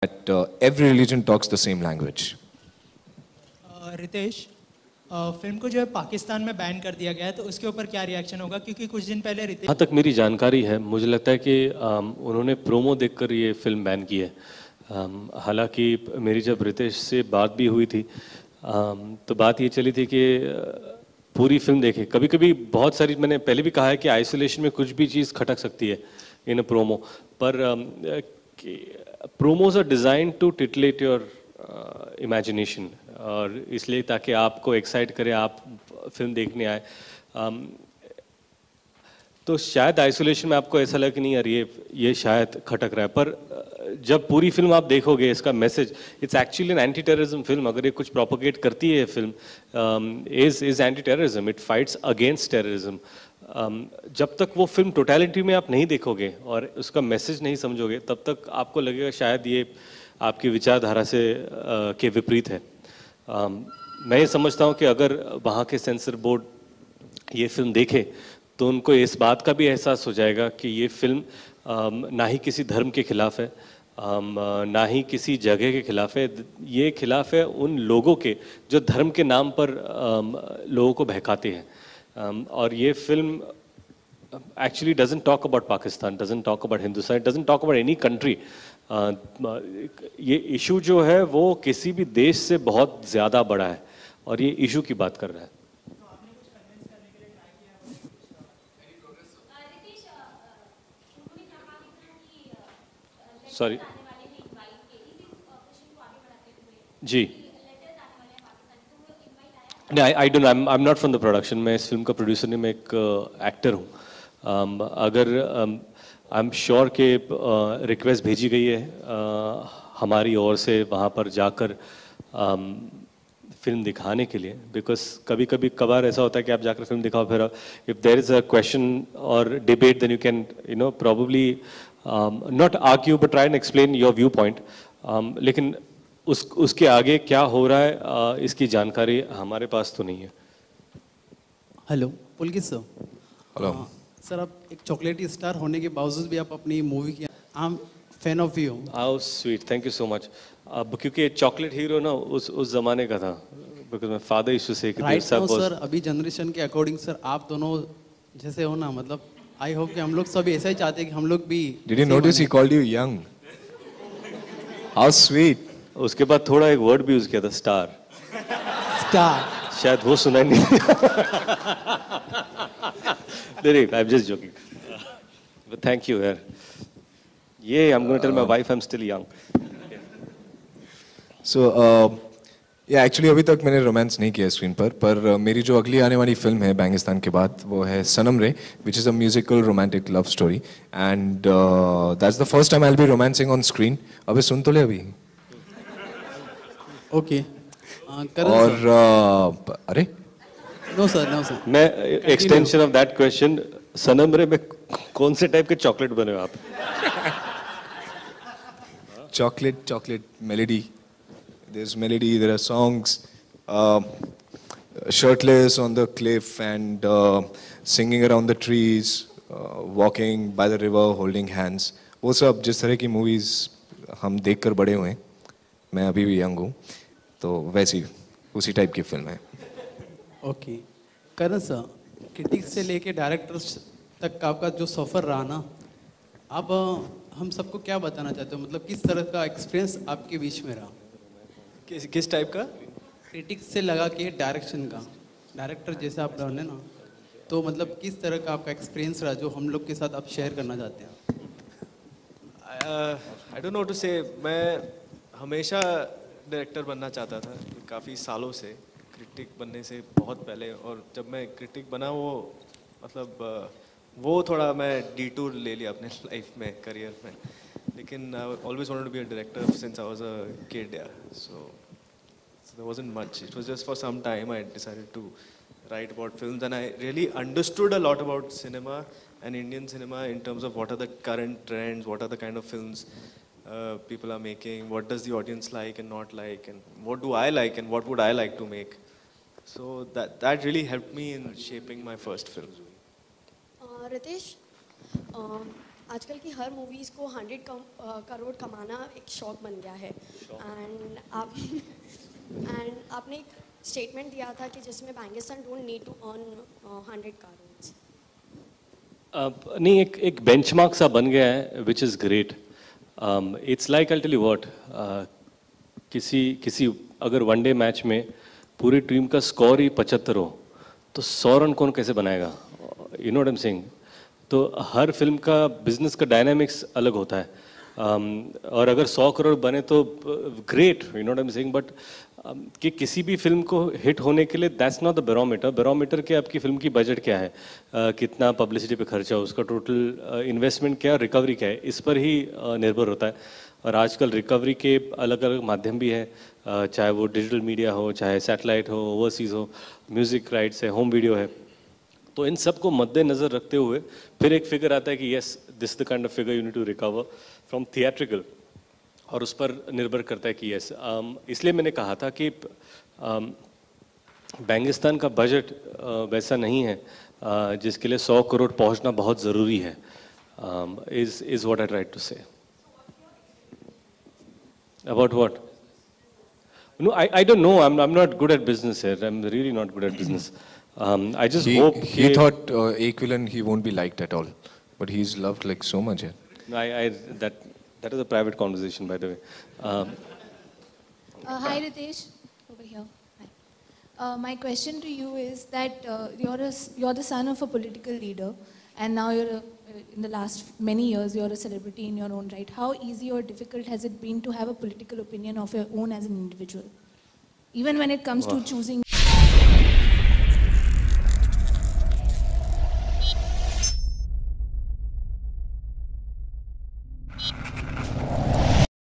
that every religion talks the same language. Ritesh, film को जो है पाकिस्तान में बैन कर दिया गया है, तो उसके ऊपर क्या रिएक्शन होगा? क्योंकि कुछ दिन पहले रितेश, जहाँ तक मेरी जानकारी है, मुझे लगता है कि उन्होंने प्रोमो देखकर ये फिल्म बैन की है। हालांकि मेरी जब रितेश से बात भी हुई थी, तो बात ये चली थी कि पूरी फिल्म देखें। कभी कभी बहुत सारी, मैंने पहले भी कहा है कि आइसोलेशन में कुछ भी चीज़ खटक सकती है इन अ प्रोमो, पर promos are designed to titillate your imagination, और इसलिए ताकि आपको एक्साइट करे, आप फिल्म देखने आए। तो शायद आइसोलेशन में आपको ऐसा लगे कि नहीं यार ये शायद खटक रहा है, पर जब पूरी फिल्म आप देखोगे, इसका message, it's actually an anti terrorism film. अगर ये कुछ प्रोपोगेट करती है ये film, is anti terrorism, it fights against terrorism. जब तक वो फिल्म टोटलिटी में आप नहीं देखोगे और उसका मैसेज नहीं समझोगे, तब तक आपको लगेगा शायद ये आपकी विचारधारा से के विपरीत है। मैं ये समझता हूँ कि अगर वहाँ के सेंसर बोर्ड ये फिल्म देखे तो उनको इस बात का भी एहसास हो जाएगा कि ये फिल्म ना ही किसी धर्म के खिलाफ है, ना ही किसी जगह के खिलाफ है। ये खिलाफ है उन लोगों के जो धर्म के नाम पर लोगों को बहकाते हैं। और ये film actually doesn't talk about Pakistan, doesn't talk about Hindustan, it doesn't talk about any country. ये इशू जो है वो किसी भी देश से बहुत ज़्यादा बड़ा है और ये इशू की बात कर रहा है। सॉरी जी, नहीं, I don't, I am not from the production. मैं इस फिल्म का प्रोड्यूसर नहीं, मैं एक एक्टर हूँ। अगर आई एम श्योर के रिक्वेस्ट भेजी गई है हमारी ओर से वहाँ पर जाकर फिल्म दिखाने के लिए, बिकॉज कभी कभी कभार ऐसा होता है कि आप जाकर फिल्म दिखाओ, फिर if there is a question और debate, then you can probably not argue but try and explain your viewpoint. लेकिन उसके आगे क्या हो रहा है इसकी जानकारी हमारे पास तो नहीं है। Hello Pulkit sir. Hello sir, आप एक चॉकलेटी स्टार होने के बावजूद भी आप अपनी मूवी की, I am fan of you. How sweet, thank you so much. अब क्योंकि चॉकलेट हीरो ना उस जमाने का था, because my father used to say कि राइट नाउ सर, अभी जनरेशन के अकॉर्डिंग सर आप दोनों जैसे हो ना, मतलब आई होप कि हम लोग सब ऐसा ही चाहते हैं कि हम लोग भी। Did you notice he called you young? How sweet. उसके बाद थोड़ा एक वर्ड भी यूज किया था, स्टार। स्टार शायद वो सुनाई नहीं। नहीं, I am just joking, but thank you यार। ये I am going to tell my wife I am still young. So yeah, actually अभी तक मैंने रोमांस नहीं किया स्क्रीन पर मेरी जो अगली आने वाली फिल्म है बैंगिस्तान के बाद, वो है सनम रे, which is a musical romantic love story, and that's the first time I'll be romancing on screen. अबे सुन तो ले अभी। ओके और अरे नो सर, नो सर। मैं extension of that question, Sanam Re में कौन से टाइप के चॉकलेट बने हो आप? chocolate melody. There's melody, there are songs, shirtless on the cliff and singing around the trees, walking by the river, holding hands. वो सब जिस तरह की मूवीज हम देखकर बड़े हुए हैं, मैं अभी भी यंग हूँ, तो वैसी उसी टाइप की फिल्म है। ओके करण सर, क्रिटिक्स से लेके डायरेक्टर्स तक का आपका जो सफ़र रहा ना, आप हम सबको क्या बताना चाहते हो? मतलब किस तरह का एक्सपीरियंस आपके बीच में रहा? किस टाइप का? क्रिटिक्स से लगा के डायरेक्शन का, डायरेक्टर जैसे आप रहे ना, तो मतलब किस तरह का आपका एक्सपीरियंस रहा जो हम लोग के साथ आप शेयर करना चाहते हैं? आई डोंट नो टू से। मैं हमेशा डायरेक्टर बनना चाहता था काफ़ी सालों से, क्रिटिक बनने से बहुत पहले। और जब मैं क्रिटिक बना, वो मतलब वो थोड़ा मैं डिटूर ले लिया अपने लाइफ में, करियर में। लेकिन I always wanted to be a director since I was a kid, so there wasn't much. It was just for some time I decided to write about films, and I really understood a lot about cinema and Indian cinema in terms of what are the current trends, what are the kind of films people are making, what does the audience like and not like, and what do I like and what would I like to make. So that really helped me in shaping my first film. Ritesh, आजकल की हर movies को 100 करोड़ कमाना एक शौक बन गया है and आपने एक स्टेटमेंट दिया था कि जिसमें Bangistan don't need to earn 100 crore. नहीं, एक बेंचमार्क सा बन गया है which is great. It's like I tell you what, किसी अगर वनडे मैच में पूरी टीम का स्कोर ही 75 हो तो 100 रन कौन कैसे बनाएगा? You know what I am saying. तो हर फिल्म का बिजनेस का डायनामिक्स अलग होता है। और अगर 100 करोड़ बने तो great, you know what I am saying, but कि किसी भी फिल्म को हिट होने के लिए that's not the barometer. Barometer के आपकी फिल्म की बजट क्या है, कितना पब्लिसिटी पे खर्चा, उसका टोटल इन्वेस्टमेंट क्या है, रिकवरी क्या है, इस पर ही निर्भर होता है। और आजकल रिकवरी के अलग अलग माध्यम भी हैं, चाहे वो डिजिटल मीडिया हो, चाहे सैटेलाइट हो, ओवरसीज़ हो, म्यूज़िक राइट्स है, होम वीडियो है। तो इन सब को मद्देनज़र रखते हुए फिर एक फिगर आता है कि yes this the kind of figure you need to recover from theatrical, और उस पर निर्भर करता है कि येस। इसलिए मैंने कहा था कि बैंगिस्तान का बजट वैसा नहीं है जिसके लिए 100 करोड़ पहुंचना बहुत ज़रूरी है। Is what I tried to say. About what? No, I don't know. I'm not good at business here. I'm really not good at business. I just hope he thought Ek Villain he won't be liked at all, but he's loved like so much here. No, that is a private conversation, by the way. Hi Ritesh, over here. Hi. My question to you is that you're the son of a political leader, and now in the last many years you're a celebrity in your own right. How easy or difficult has it been to have a political opinion of your own as an individual, even when it comes to choosing